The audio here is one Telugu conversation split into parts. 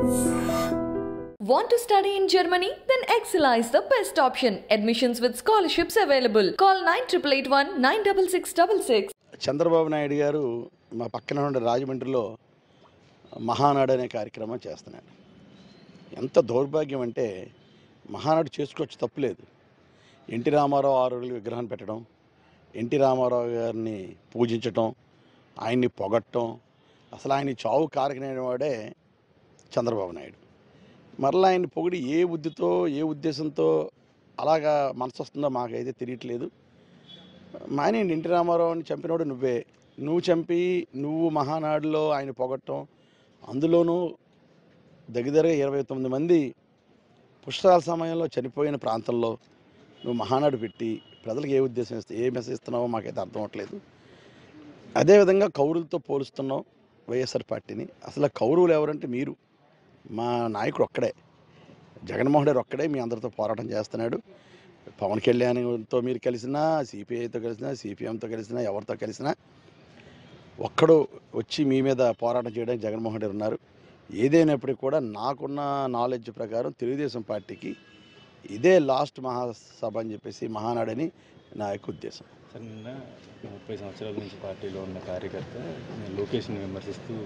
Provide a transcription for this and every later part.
Want to study in Germany? Then Excella is the best option. Admissions with scholarships available. Call 9881 96666. Chandrababu Naidu గారు మా పక్కన ఉన్న రాజమండ్రిలో మహానాడు అనే కార్యక్రమం చేస్తున్నాడు. ఎంత దౌర్భాగ్యం అంటే మహానాడు చేసుకోవచ్చు, తప్పులేదు. ఎన్టీ రామారావు ఆరోగ్య విగ్రహాన్ని పెట్టడం, ఎన్టీ రామారావు గారిని పూజించటం, ఆయన్ని పొగట్టడం, అసలు ఆయన చావు కారకమైన వాడే చంద్రబాబు నాయుడు. మరలా ఆయన్ని పొగిడి ఏ బుద్ధితో ఏ ఉద్దేశంతో అలాగా మనసు వస్తుందో మాకైతే తెలియట్లేదు. మానేండి, ఎన్టీ రామారావుని చంపినవాడు నువ్వే. నువ్వు చంపి నువ్వు మహానాడులో ఆయన పొగట్టం, అందులోనూ దగ్గర 29 మంది పుష్కరాల సమయంలో చనిపోయిన ప్రాంతంలో నువ్వు మహానాడు పెట్టి ప్రజలకు ఏ ఉద్దేశం ఏ మెసేజ్ ఇస్తున్నావో మాకైతే అర్థం అవ్వట్లేదు. అదేవిధంగా కౌరులతో పోలుస్తున్నావు వైఎస్ఆర్ పార్టీని. అసలు కౌరవులు ఎవరంటే మీరు. మా నాయకుడు ఒక్కడే, జగన్మోహన్ రెడ్డి ఒక్కడే మీ అందరితో పోరాటం చేస్తున్నాడు. పవన్ కళ్యాణ్తో మీరు కలిసినా, సిపిఐతో కలిసినా, సిపిఎంతో కలిసినా, ఎవరితో కలిసినా ఒక్కడు వచ్చి మీ మీద పోరాటం చేయడానికి జగన్మోహన్ రెడ్డి ఉన్నారు. ఏదైనప్పటికీ కూడా నాకున్న నాలెడ్జ్ ప్రకారం తెలుగుదేశం పార్టీకి ఇదే లాస్ట్ మహాసభ అని చెప్పేసి మహానాడని నా యొక్క ఉద్దేశం. సార్, నిన్న 30 సంవత్సరాల నుంచి పార్టీలో ఉన్న కార్యకర్త లోకేష్ని విమర్శిస్తూ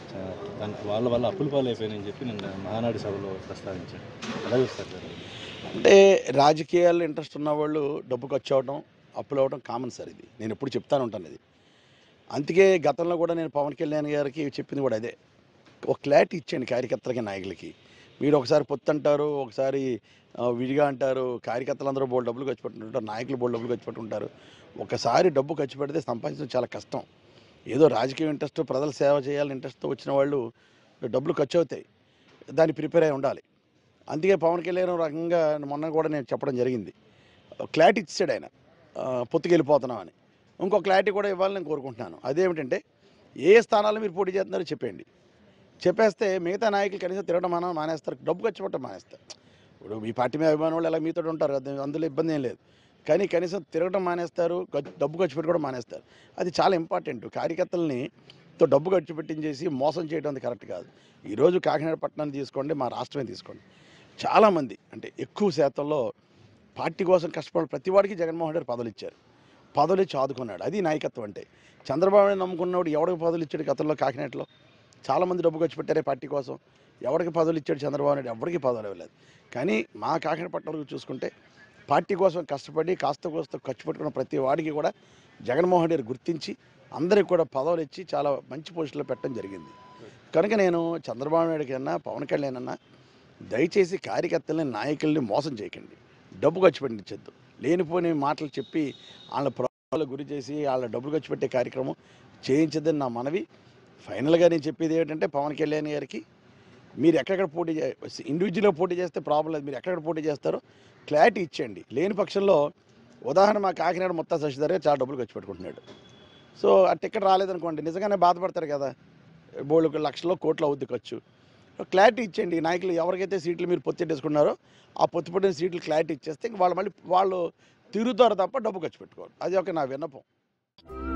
వాళ్ళ అప్పుల పాలు అయిపోయాయని చెప్పి నిన్న మహానాడు సభలో ప్రస్తావించారు. ఎలా చూస్తారు సార్? అంటే రాజకీయాల్లో ఇంట్రెస్ట్ ఉన్నవాళ్ళు డబ్బు ఖర్చు అవ్వడం, అప్పులు అవ్వడం కామన్ సార్. ఇది నేను ఎప్పుడు చెప్తాను ఉంటాను. ఇది అందుకే గతంలో కూడా నేను పవన్ కళ్యాణ్ గారికి చెప్పింది కూడా అదే. ఒక క్లారిటీ ఇచ్చేయండి కార్యకర్తలకి, నాయకులకి. మీరు ఒకసారి పొత్తు అంటారు, ఒకసారి విడిగా అంటారు. కార్యకర్తలందరూ బోల్డ్ డబ్బులు ఖర్చు పెట్టుకుంటారు, నాయకులు బోల్డ్ డబ్బులు ఖర్చు పెట్టుకుంటారు. ఒకసారి డబ్బు ఖర్చు పెడితే సంపాదించడం చాలా కష్టం. ఏదో రాజకీయ ఇంట్రెస్ట్, ప్రజల సేవ చేయాలని ఇంట్రెస్ట్తో వచ్చిన వాళ్ళు డబ్బులు ఖర్చు అవుతాయి, దాన్ని ప్రిపేర్ అయి ఉండాలి. అందుకే పవన్ కళ్యాణ్ రకంగా మొన్న కూడా నేను చెప్పడం జరిగింది. క్లారిటీ ఇచ్చాడు ఆయన, పొత్తుకెళ్ళిపోతున్నామని. ఇంకో క్లారిటీ కూడా ఇవ్వాలని నేను కోరుకుంటున్నాను. అదేమిటంటే ఏ స్థానాల్లో మీరు పోటీ చేస్తున్నారో చెప్పండి. చెప్పేస్తే మిగతా నాయకులు కనీసం తిరగడం మానేస్తారు, డబ్బు ఖర్చు పెట్టడం మానేస్తారు. ఇప్పుడు మీ పార్టీ మీద అభిమానులు వాళ్ళు ఎలా మీతో ఉంటారు, అందులో ఇబ్బంది ఏం లేదు. కానీ కనీసం తిరగడం మానేస్తారు, డబ్బు ఖర్చు పెట్టుకోవడం మానేస్తారు. అది చాలా ఇంపార్టెంట్. కార్యకర్తలని డబ్బు ఖర్చు పెట్టించేసి మోసం చేయడం అది కరెక్ట్ కాదు. ఈరోజు కాకినాడ పట్టణాన్ని తీసుకోండి, మా రాష్ట్రమే తీసుకోండి, చాలామంది అంటే ఎక్కువ శాతంలో పార్టీ కోసం కష్టపడి ప్రతి వాడికి జగన్మోహన్ రెడ్డి పదవులు ఇచ్చారు, పదవులు ఇచ్చి ఆదుకున్నాడు. అది నాయకత్వం అంటే. చంద్రబాబుని నమ్ముకున్నవాడు ఎవరికి పదవులు ఇచ్చాడు? గతంలో కాకినాడలో చాలామంది డబ్బు ఖర్చు పెట్టారే పార్టీ కోసం. ఎవరికి పదవులు ఇచ్చాడు చంద్రబాబు నాయుడు? ఎవరికి పదవులు ఇవ్వలేదు. కానీ మా కాకినాడ పట్టణంలో చూసుకుంటే పార్టీ కోసం కష్టపడి కాస్త కోస్త ఖర్చు పెట్టుకున్న ప్రతి వాడికి కూడా జగన్మోహన్ రెడ్డి గుర్తించి అందరికి కూడా పదవులు ఇచ్చి చాలా మంచి పొజిషన్లో పెట్టడం జరిగింది. కనుక నేను చంద్రబాబు నాయుడు కన్నా పవన్ కళ్యాణ్ అన్నా దయచేసి కార్యకర్తలని, నాయకుల్ని మోసం చేయకండి, డబ్బు ఖర్చు పెట్టించద్దు. లేనిపోని మాటలు చెప్పి వాళ్ళ ప్రభావాలకు గురి చేసి వాళ్ళ డబ్బులు ఖర్చు పెట్టే కార్యక్రమం చేయించద్దని నా మనవి. ఫైనల్గా నేను చెప్పేది ఏంటంటే పవన్ కళ్యాణ్ గారికి, మీరు ఎక్కడెక్కడ పోటీ ఇండివిజువల్గా పోటీ చేస్తే ప్రాబ్లం లేదు, మీరు ఎక్కడెక్కడ పోటీ చేస్తారో క్లారిటీ ఇచ్చేయండి. లేని పక్షంలో ఉదాహరణ మా కాకినాడ మొత్తం శశిధరే చాలా డబ్బులు ఖర్చు పెట్టుకుంటున్నాడు. సో ఆ టికెట్ రాలేదనుకోండి, నిజంగానే బాధపడతారు కదా. బోళ్ళు లక్షల్లో కోట్లు అవుద్ది ఖర్చు. క్లారిటీ ఇచ్చేయండి. నాయకులు ఎవరికైతే సీట్లు మీరు పొత్తెట్టేసుకున్నారో ఆ పొత్తు పెట్టిన సీట్లు క్లారిటీ ఇచ్చేస్తే వాళ్ళు మళ్ళీ వాళ్ళు తిరుగుతారు తప్ప డబ్బు ఖర్చు పెట్టుకోరు. అది ఒక నా విన్నపం.